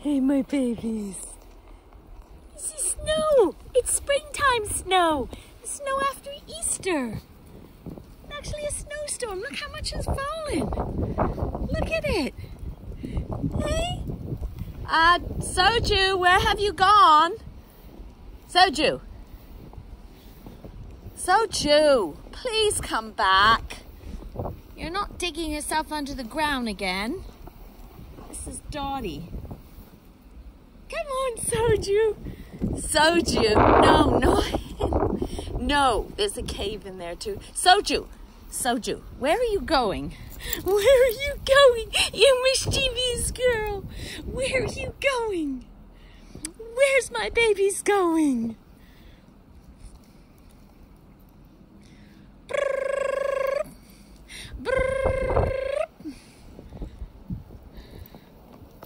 Hey, my babies. This is snow. It's springtime snow. Snow after Easter. Actually a snowstorm. Look how much has fallen. Look at it. Hey? Sojou, where have you gone? Sojou. Sojou, please come back. You're not digging yourself under the ground again. This is Dotty. Come on, Sojou. Sojou, no. No, there's a cave in there too. Sojou, where are you going? Where are you going, you mischievous girl? Where are you going? Where's my babies going?